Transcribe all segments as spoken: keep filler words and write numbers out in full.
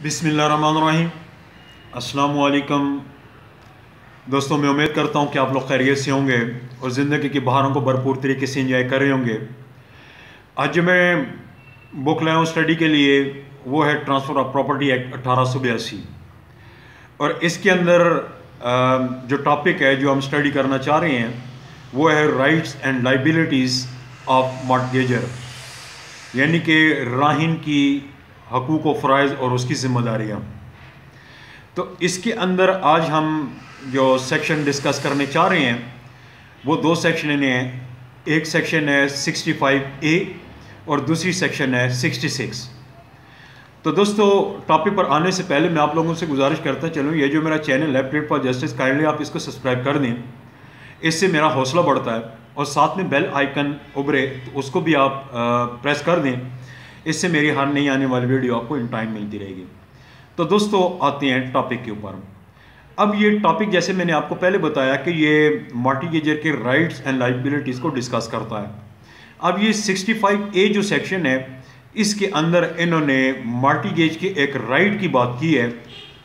बिस्मिल्लाहिर्रहमानिर्रहीम। अस्सलामु अलैकुम दोस्तों, मैं उम्मीद करता हूँ कि आप लोग खैरियत से होंगे और ज़िंदगी की बहारों को भरपूर तरीके से इंजॉय कर रहे होंगे। आज जो मैं बुक लाया हूँ स्टडी के लिए वो है ट्रांसफ़र ऑफ प्रॉपर्टी एक्ट अठारह सौ बयासी, और इसके अंदर जो टॉपिक है जो हम स्टडी करना चाह रहे हैं वो है rights and liabilities of mortgagor, यानी कि राहिन की हकूक़ व फ़राइज़ और उसकी ज़िम्मेदारियाँ। तो इसके अंदर आज हम जो सेक्शन डिस्कस करने चाह रहे हैं वो दो सेक्शन हैं। एक सेक्शन है सिक्सटी फाइव ए और दूसरी सेक्शन है सिक्सटी सिक्स। तो दोस्तों, टॉपिक पर आने से पहले मैं आप लोगों से गुजारिश करता चलूँ, ये जो मेरा चैनल है प्लेट फॉर जस्टिस, काइंडली आप इसको सब्सक्राइब कर दें, इससे मेरा हौसला बढ़ता है। और साथ में बेल आइकन उभरे तो उसको भी आप आ, प्रेस कर दें, इससे मेरी हर नई आने वाली वीडियो आपको इन टाइम मिलती रहेगी। तो दोस्तों, आते हैं टॉपिक के ऊपर। अब ये टॉपिक जैसे मैंने आपको पहले बताया कि ये मॉर्टगेजर के राइट्स एंड लाइबिलिटीज़ को डिस्कस करता है। अब ये सिक्सटी फाइव ए जो सेक्शन है इसके अंदर इन्होंने मॉर्टगेज के एक राइट की बात की है,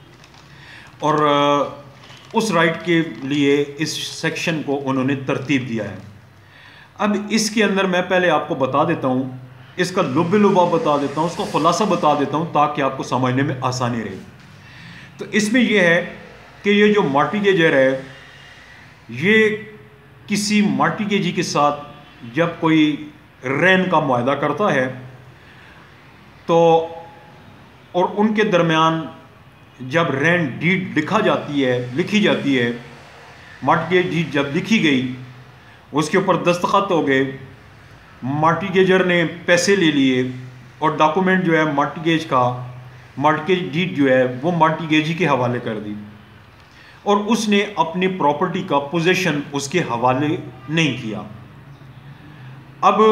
और उस राइट के लिए इस सेक्शन को उन्होंने तरतीब दिया है। अब इसके अंदर मैं पहले आपको बता देता हूँ, इसका लुब लुबा बता देता हूँ, उसका खुलासा बता देता हूँ ताकि आपको समझने में आसानी रहे। तो इसमें यह है कि ये जो मॉर्टगेजर है ये किसी मॉर्टगेजी के साथ जब कोई रेन का मुआहदा करता है तो और उनके दरमियान जब रेन डीड लिखा जाती है लिखी जाती है मॉर्टगेज डीड जब लिखी गई, उसके ऊपर दस्तखत हो गए, मॉर्टगेजर ने पैसे ले लिए और डॉक्यूमेंट जो है मॉर्टगेज का मॉर्टगेज डीड जो है वो मॉर्टगेजी के हवाले कर दी, और उसने अपनी प्रॉपर्टी का पोजीशन उसके हवाले नहीं किया। अब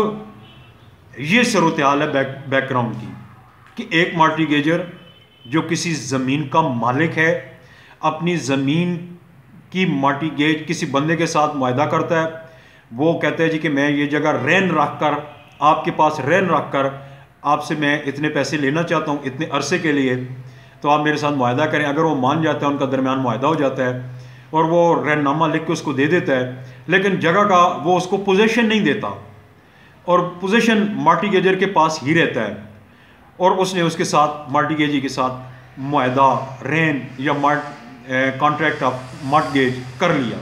ये सूरत हाल है बैक बैकग्राउंड की कि एक मॉर्टगेजर जो किसी ज़मीन का मालिक है अपनी ज़मीन की मॉर्टगेज किसी बंदे के साथ मुआहदा करता है। वो कहते हैं जी कि मैं ये जगह रेन रख कर आपके पास रेन रख कर आपसे मैं इतने पैसे लेना चाहता हूँ इतने अरसे के लिए, तो आप मेरे साथ मुआहदा करें। अगर वो मान जाता है, उनका दरमियान मुआहदा हो जाता है और वो रेननामा लिख के उसको दे देता है, लेकिन जगह का वो उसको पोजीशन नहीं देता और पोजीशन मॉर्टगेजर के पास ही रहता है, और उसने उसके साथ मॉर्टगेजी के साथ मुआहदा रेन या कॉन्ट्रैक्ट ऑफ मॉर्टगेज कर लिया।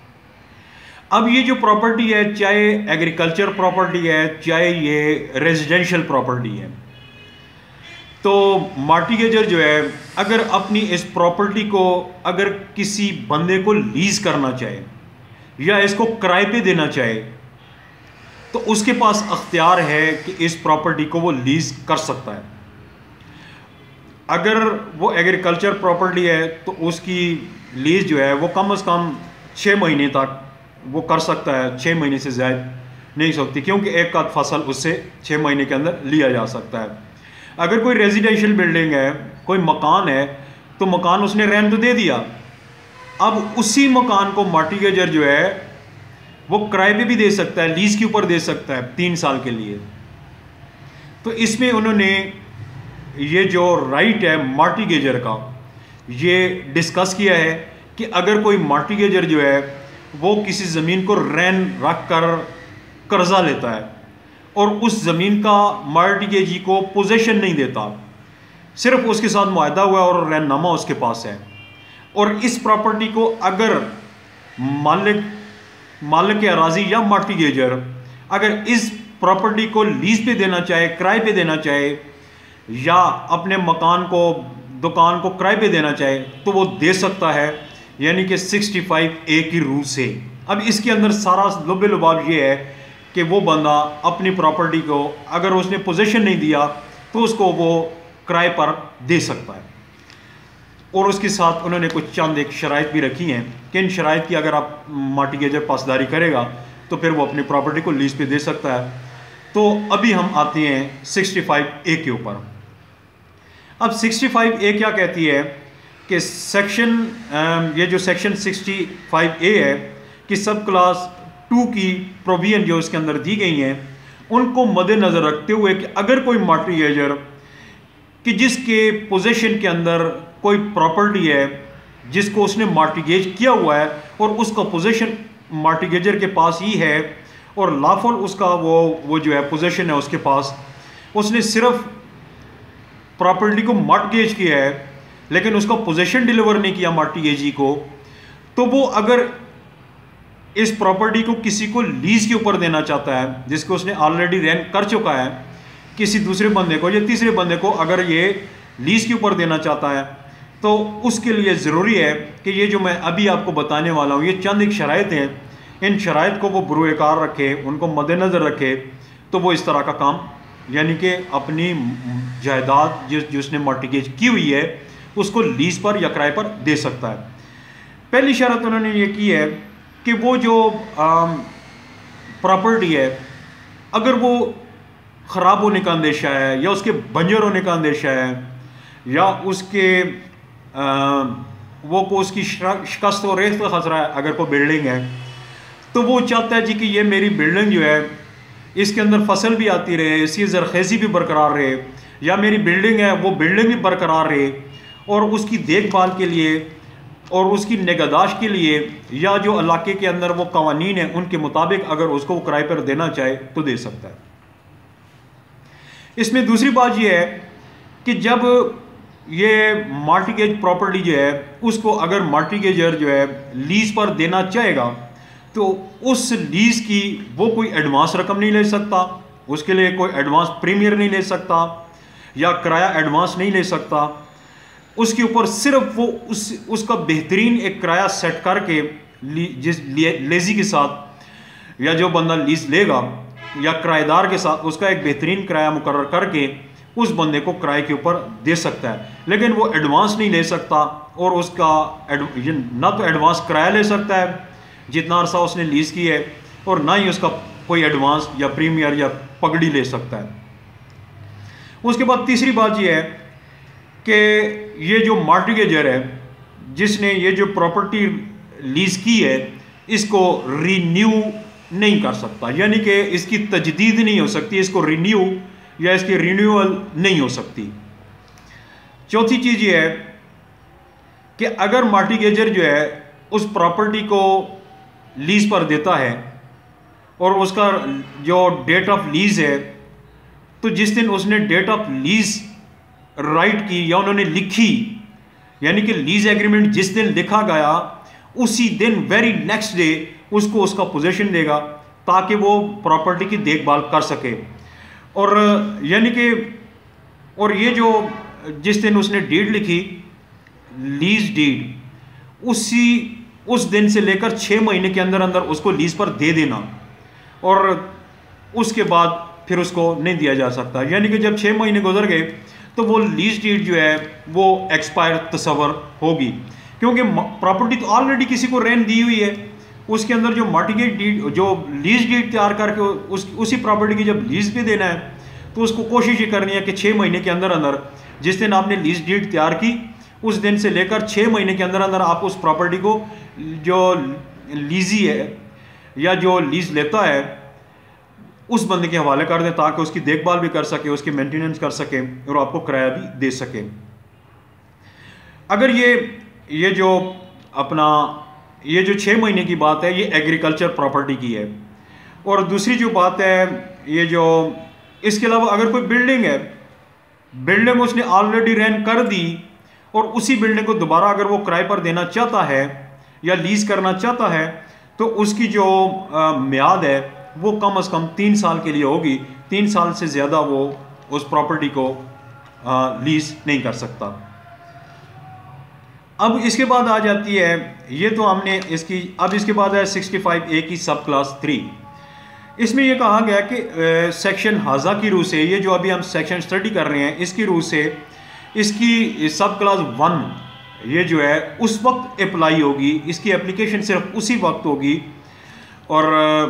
अब ये जो प्रॉपर्टी है, चाहे एग्रीकल्चर प्रॉपर्टी है चाहे ये रेजिडेंशियल प्रॉपर्टी है, तो मॉर्टगेजर जो है अगर अपनी इस प्रॉपर्टी को अगर किसी बंदे को लीज करना चाहे या इसको किराए पे देना चाहे तो उसके पास अख्तियार है कि इस प्रॉपर्टी को वो लीज कर सकता है। अगर वो एग्रीकल्चर प्रॉपर्टी है तो उसकी लीज जो है वो कम से कम छः महीने तक वो कर सकता है, छः महीने से ज़्यादा नहीं सकती, क्योंकि एक का फसल उससे छः महीने के अंदर लिया जा सकता है। अगर कोई रेजिडेंशियल बिल्डिंग है, कोई मकान है, तो मकान उसने रेंट तो दे दिया, अब उसी मकान को मॉर्टगेजर जो है वो किराए पे भी दे सकता है, लीज के ऊपर दे सकता है तीन साल के लिए। तो इसमें उन्होंने ये जो राइट है मॉर्टगेजर का ये डिस्कस किया है कि अगर कोई मॉर्टगेजर जो है वो किसी ज़मीन को रेन रख कर कर्जा लेता है और उस ज़मीन का मॉर्टगेजी को पोजीशन नहीं देता, सिर्फ उसके साथ मुआहदा हुआ और रेननामा उसके पास है, और इस प्रॉपर्टी को अगर मालिक मालिक अराजी या मॉर्टगेजर अगर इस प्रॉपर्टी को लीज पे देना चाहे, किराए पे देना चाहे या अपने मकान को दुकान को किराए पे देना चाहे तो वो दे सकता है, यानी कि सिक्सटी फाइव ए की रूल से। अब इसके अंदर सारा लुब लुबाब ये है कि वो बंदा अपनी प्रॉपर्टी को अगर उसने पोजीशन नहीं दिया तो उसको वो किराए पर दे सकता है, और उसके साथ उन्होंने कुछ चंद एक शराइत भी रखी हैं कि इन शराइत की अगर आप मॉर्टगेजर पासदारी करेगा तो फिर वो अपनी प्रॉपर्टी को लीज पे दे सकता है। तो अभी हम आते हैं सिक्सटी फाइव ए के ऊपर। अब सिक्सटी फाइव ए क्या कहती है कि सेक्शन ये जो सेक्शन सिक्सटी फाइव ए है कि सब क्लास टू की प्रोविजन जो इसके अंदर दी गई हैं उनको मद्देनज़र रखते हुए कि अगर कोई मॉर्टगेजर कि जिसके पोजीशन के अंदर कोई प्रॉपर्टी है जिसको उसने मॉर्टगेज किया हुआ है और उसका पोजीशन मॉर्टगेजर के पास ही है और लॉफुल उसका वो वो जो है पोजीशन है उसके पास, उसने सिर्फ प्रॉपर्टी को मॉर्टगेज किया है लेकिन उसका पोजीशन डिलीवर नहीं किया मॉर्टगेजी को, तो वो अगर इस प्रॉपर्टी को किसी को लीज के ऊपर देना चाहता है जिसको उसने ऑलरेडी रेंट कर चुका है, किसी दूसरे बंदे को या तीसरे बंदे को अगर ये लीज के ऊपर देना चाहता है, तो उसके लिए ज़रूरी है कि ये जो मैं अभी आपको बताने वाला हूँ ये चंद एक शराइत हैं, इन शराइत को वो बुरुएकार रखे, उनको मद्देनज़र रखे, तो वो इस तरह का काम यानी कि अपनी जायदाद जिस जिसने मॉर्टगेज की हुई है उसको लीज पर या किराए पर दे सकता है। पहली शर्त उन्होंने ये की है कि वो जो प्रॉपर्टी है अगर वो ख़राब होने का अंदेशा है या उसके बंजर होने का अंदेशा है या उसके आ, वो को उसकी शिकस्त और रेत का खतरा है, अगर कोई बिल्डिंग है तो वो चाहता है जी कि ये मेरी बिल्डिंग जो है इसके अंदर फसल भी आती रहे, इसकी ज़रखेज़ी भी बरकरार रहे, या मेरी बिल्डिंग है वो बिल्डिंग भी बरकरार रहे और उसकी देखभाल के लिए और उसकी निगहदाश्त के लिए या जो इलाके के अंदर वो कवानीन है उनके मुताबिक अगर उसको वो किराए पर देना चाहे तो दे सकता है। इसमें दूसरी बात यह है कि जब ये मॉर्टगेज प्रॉपर्टी जो है उसको अगर मॉर्टगेजर जो है लीज पर देना चाहेगा तो उस लीज की वो कोई एडवांस रकम नहीं ले सकता, उसके लिए कोई एडवांस प्रीमियर नहीं ले सकता या किराया एडवांस नहीं ले सकता, उसके ऊपर सिर्फ वो उस उसका बेहतरीन एक किराया सेट करके ली, जिस लेजी के साथ या जो बंदा लीज लेगा या किराएदार के साथ उसका एक बेहतरीन किराया मुकर्रर करके उस बंदे को किराए के ऊपर दे सकता है, लेकिन वो एडवांस नहीं ले सकता और उसका ना तो एडवांस किराया ले सकता है जितना अरसा उसने लीज की है और ना ही उसका कोई एडवांस या प्रीमियर या पगड़ी ले सकता है। उसके बाद तीसरी बात यह है कि ये जो मॉर्टगेजर है जिसने ये जो प्रॉपर्टी लीज की है इसको रिन्यू नहीं कर सकता, यानी कि इसकी तजदीद नहीं हो सकती, इसको रिन्यू या इसकी रिन्यूअल नहीं हो सकती। चौथी चीज़ ये है कि अगर मॉर्टगेजर जो है उस प्रॉपर्टी को लीज पर देता है और उसका जो डेट ऑफ लीज है तो जिस दिन उसने डेट ऑफ लीज राइट की या उन्होंने लिखी, यानी कि लीज एग्रीमेंट जिस दिन लिखा गया उसी दिन वेरी नेक्स्ट डे उसको उसका पोजीशन देगा ताकि वो प्रॉपर्टी की देखभाल कर सके। और यानी कि और ये जो जिस दिन उसने डीड लिखी लीज डीड उसी उस दिन से लेकर छः महीने के अंदर अंदर उसको लीज पर दे देना और उसके बाद फिर उसको नहीं दिया जा सकता, यानी कि जब छः महीने गुजर गए तो वो लीज डीड जो है वो एक्सपायर तस्वर होगी, क्योंकि प्रॉपर्टी तो ऑलरेडी किसी को रेंट दी हुई है, उसके अंदर जो मॉर्टगेज डीड जो लीज डीड तैयार करके उस उसी प्रॉपर्टी की जब लीज पे देना है तो उसको कोशिश ये करनी है कि छः महीने के अंदर अंदर जिस दिन आपने लीज डीड तैयार की उस दिन से लेकर छः महीने के अंदर अंदर आप उस प्रॉपर्टी को जो लीजी है या जो लीज लेता है उस बंदे के हवाले कर दें ताकि उसकी देखभाल भी कर सके, उसकी मेंटेनेंस कर सके और आपको किराया भी दे सके। अगर ये ये जो अपना ये जो छः महीने की बात है ये एग्रीकल्चर प्रॉपर्टी की है, और दूसरी जो बात है ये जो इसके अलावा अगर कोई बिल्डिंग है, बिल्डिंग उसने ऑलरेडी रेंट कर दी और उसी बिल्डिंग को दोबारा अगर वो किराए पर देना चाहता है या लीज करना चाहता है तो उसकी जो आ, म्याद है वो कम अज़ कम तीन साल के लिए होगी, तीन साल से ज़्यादा वो उस प्रॉपर्टी को आ, लीज नहीं कर सकता। अब इसके बाद आ जाती है ये तो हमने इसकी अब इसके बाद है सिक्सटी फाइव ए की सब क्लास थ्री। इसमें यह कहा गया कि सेक्शन हाजा की रूह से, ये जो अभी हम सेक्शन स्टडी कर रहे हैं इसकी रूह से इसकी सब क्लास वन ये जो है उस वक्त अप्लाई होगी, इसकी एप्लीकेशन सिर्फ उसी वक्त होगी और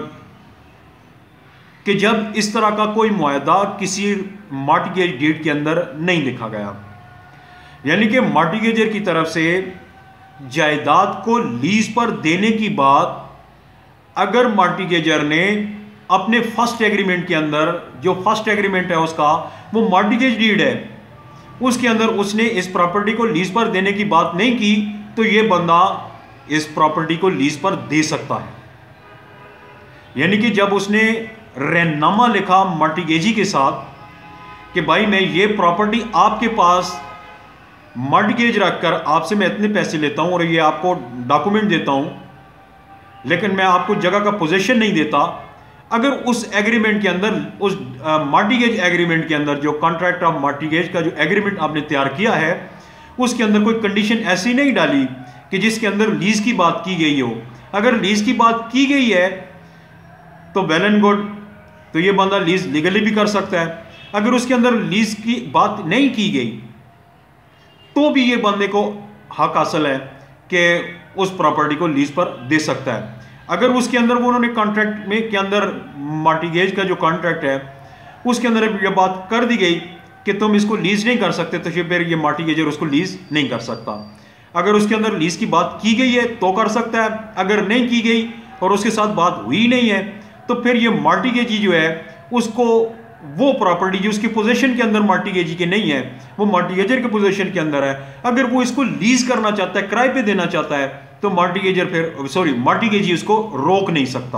कि जब इस तरह का कोई मुआहदा किसी मॉर्टगेज डीड के अंदर नहीं लिखा गया, यानी कि मॉर्टगेजर की तरफ से जायदाद को लीज पर देने की बात अगर मॉर्टगेजर ने अपने फर्स्ट एग्रीमेंट के अंदर जो फर्स्ट एग्रीमेंट है उसका वो मॉर्टगेज डीड है उसके अंदर उसने इस प्रॉपर्टी को लीज पर देने की बात नहीं की, तो ये बंदा इस प्रॉपर्टी को लीज पर दे सकता है। यानी कि जब उसने रहनामा लिखा मॉर्टगेजी के साथ कि भाई मैं ये प्रॉपर्टी आपके पास मॉर्टगेज रखकर आपसे मैं इतने पैसे लेता हूं और ये आपको डॉक्यूमेंट देता हूं, लेकिन मैं आपको जगह का पोजीशन नहीं देता, अगर उस एग्रीमेंट के अंदर, उस मॉर्टगेज एग्रीमेंट के अंदर, जो कॉन्ट्रैक्ट ऑफ मॉर्टगेज का जो एग्रीमेंट आपने तैयार किया है, उसके अंदर कोई कंडीशन ऐसी नहीं डाली कि जिसके अंदर लीज की बात की गई हो। अगर लीज की बात की गई है तो वेल एंड गुड, तो ये बंदा लीज लीगली भी कर सकता है। अगर उसके अंदर लीज की बात नहीं की गई तो भी ये बंदे को हक हासिल है कि उस प्रॉपर्टी को लीज पर दे सकता है। अगर उसके अंदर वो उन्होंने कॉन्ट्रैक्ट में के अंदर मॉर्टगेज का जो कॉन्ट्रैक्ट है उसके अंदर ये बात कर दी गई कि तुम इसको लीज नहीं कर सकते, तो फिर ये मॉर्टगेजर उसको लीज नहीं कर सकता। अगर उसके अंदर लीज की बात की गई है तो कर सकता है, अगर नहीं की गई और उसके साथ बात हुई नहीं है तो फिर ये मॉर्टगेजी जो है उसको वो प्रॉपर्टी जो उसकी पोजीशन के अंदर मॉर्टगेजी के नहीं है, वो मॉर्टगेजर के पोजीशन के अंदर है, अगर वो इसको लीज करना चाहता है, किराए पे देना चाहता है, तो मॉर्टगेजर फिर सॉरी मॉर्टगेजी उसको रोक नहीं सकता।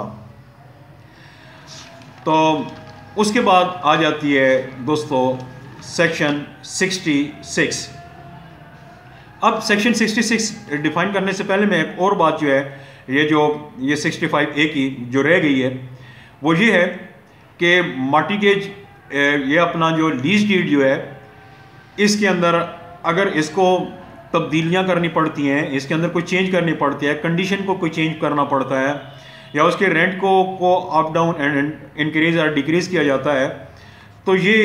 तो उसके बाद आ जाती है दोस्तों सेक्शन सिक्सटी सिक्स। अब सेक्शन सिक्सटी सिक्स डिफाइन करने से पहले मैं एक और बात जो है, ये जो ये सिक्सटी फाइव ए की जो रह गई है वो ये है कि मॉर्टगेज ये अपना जो लीज डीड जो है इसके अंदर अगर इसको तब्दीलियां करनी पड़ती हैं, इसके अंदर कोई चेंज करनी पड़ती है, कंडीशन को कोई चेंज करना पड़ता है, या उसके रेंट को को अप डाउन एंड इंक्रीज और डिक्रीज किया जाता है, तो ये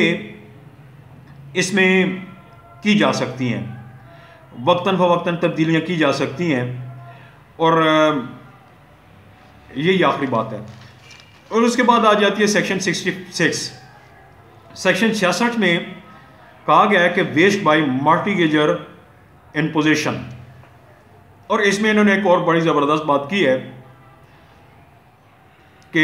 इसमें की जा सकती हैं, वक्तन फवक्तन तब्दीलियां की जा सकती हैं। और यही आखिरी बात है। और उसके बाद आ जाती है सेक्शन सिक्सटी सिक्स। सेक्शन छियासठ में कहा गया है कि waste by mortgagor in position, और इसमें इन्होंने एक और बड़ी ज़बरदस्त बात की है कि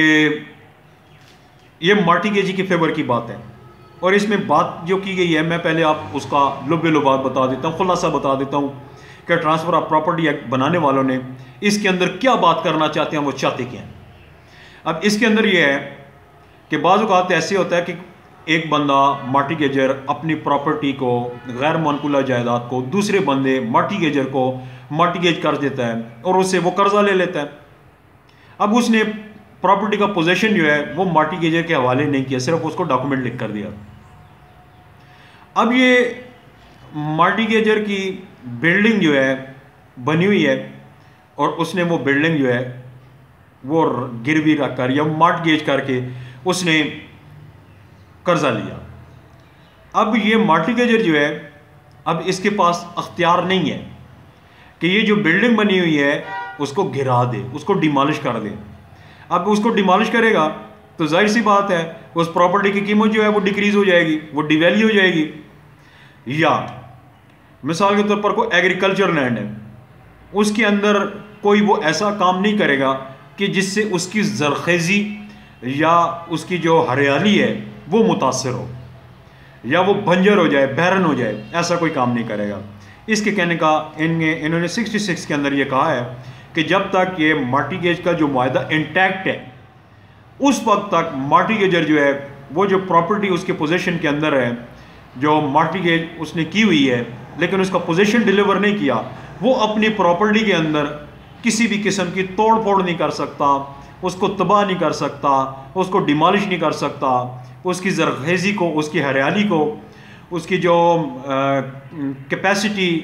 ये मॉर्टगेजी के फेवर की बात है। और इसमें बात जो की गई है, मैं पहले आप उसका लुब्बे लुबात बता देता हूँ, खुलासा बता देता हूँ कि ट्रांसफ़र ऑफ प्रॉपर्टी एक्ट बनाने वालों ने इसके अंदर क्या बात करना चाहते हैं, वो चाहते क्या हैं। अब इसके अंदर ये है कि बाज़ औक़ात ऐसे होता है कि एक बंदा मॉर्टगेजर अपनी प्रॉपर्टी को, गैर मनकूला जायदाद को, दूसरे बंदे मॉर्टगेजर को मॉर्टगेज कर देता है और उससे वो कर्जा ले लेता है। अब उसने प्रॉपर्टी का पोजीशन जो है वो मॉर्टगेजर के हवाले नहीं किया, सिर्फ उसको डॉक्यूमेंट लिख कर दिया। अब ये मॉर्टगेजर की बिल्डिंग जो है बनी हुई है और उसने वो बिल्डिंग जो है वो गिरवी रखकर या मॉर्टगेज करके उसने कर्जा लिया। अब ये मॉर्टगेजर जो है, अब इसके पास अख्तियार नहीं है कि ये जो बिल्डिंग बनी हुई है उसको गिरा दे, उसको डिमॉलिश कर दे। अब उसको डिमॉलिश करेगा तो जाहिर सी बात है उस प्रॉपर्टी की कीमत जो है वो डिक्रीज हो जाएगी, वो डिवैल्यू हो जाएगी। या मिसाल के तौर पर कोई एग्रीकल्चर लैंड है, उसके अंदर कोई वो ऐसा काम नहीं करेगा कि जिससे उसकी ज़रखेज़ी या उसकी जो हरियाली है वो मुतासर हो या वो बंजर हो जाए, बैरन हो जाए, ऐसा कोई काम नहीं करेगा। इसके कहने का इनने इन्होंने सिक्सटी सिक्स के अंदर ये कहा है कि जब तक ये मॉर्टगेज का जो मुआहदा इंटैक्ट है उस वक्त तक मॉर्टगेजर जो है वो जो प्रॉपर्टी उसके पोजीशन के अंदर है, जो मॉर्टगेज उसने की हुई है लेकिन उसका पोजीशन डिलीवर नहीं किया, वो अपनी प्रॉपर्टी के अंदर किसी भी किस्म की तोड़ फोड़ नहीं कर सकता, उसको तबाह नहीं कर सकता, उसको डिमॉलिश नहीं कर सकता, उसकी ज़रखेज़ी को, उसकी हरियाली को, उसकी जो कैपेसिटी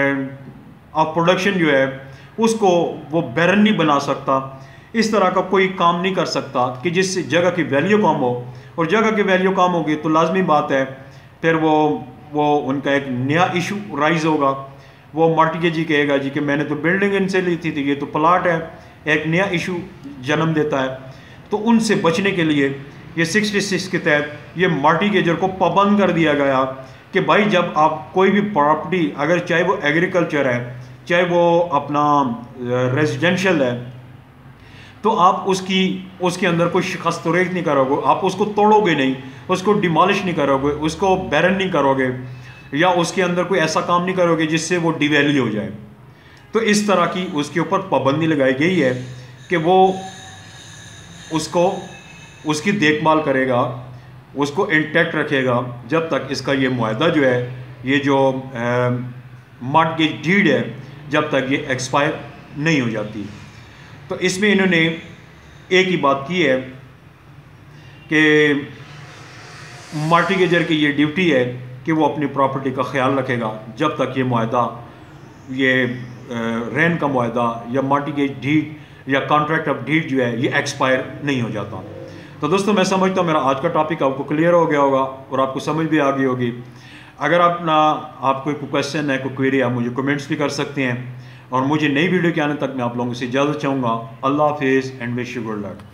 ऑफ प्रोडक्शन जो है उसको वो बैरन नहीं बना सकता। इस तरह का कोई काम नहीं कर सकता कि जिससे जगह की वैल्यू कम हो, और जगह की वैल्यू कम होगी तो लाजमी बात है फिर वो वो उनका एक नया इशू राइज होगा। वो मॉर्टगेजी कहेगा जी कि मैंने तो बिल्डिंग इनसे ली थी, तो ये तो प्लाट है, एक नया इशू जन्म देता है। तो उनसे बचने के लिए ये सिक्सटी सिक्स के तहत ये मॉर्टगेजर को पाबंद कर दिया गया कि भाई जब आप कोई भी प्रॉपर्टी, अगर चाहे वो एग्रीकल्चर है चाहे वो अपना रेजिडेंशियल है, तो आप उसकी उसके अंदर कोई शिकस्त रेख नहीं करोगे, आप उसको तोड़ोगे नहीं, उसको डिमॉलिश नहीं करोगे, उसको बैरन नहीं करोगे, या उसके अंदर कोई ऐसा काम नहीं करोगे जिससे वो डिवैल्यू हो जाए। तो इस तरह की उसके ऊपर पाबंदी लगाई गई है कि वो उसको उसकी देखभाल करेगा, उसको इंटैक्ट रखेगा जब तक इसका ये मुआहदा जो है, ये जो मॉर्टगेज डीड है, जब तक ये एक्सपायर नहीं हो जाती। तो इसमें इन्होंने एक ही बात की है कि मॉर्टगेजर की ये ड्यूटी है कि वो अपनी प्रॉपर्टी का ख्याल रखेगा जब तक ये मुआहदा, ये रेन का मुआहदा या मॉर्टगेज डीड या कॉन्ट्रैक्ट ऑफ डीड जो है, ये एक्सपायर नहीं हो जाता। तो दोस्तों, मैं समझता हूँ मेरा आज का टॉपिक आपको क्लियर हो गया होगा और आपको समझ भी आ गई होगी। अगर अपना आपको कोई क्वेश्चन है, कोई क्वेरी, आप मुझे कमेंट्स भी कर सकते हैं। और मुझे नई वीडियो के आने तक मैं आप लोगों से इजाज़त चाहूँगा। अल्लाह हाफिज़ and wish you good luck.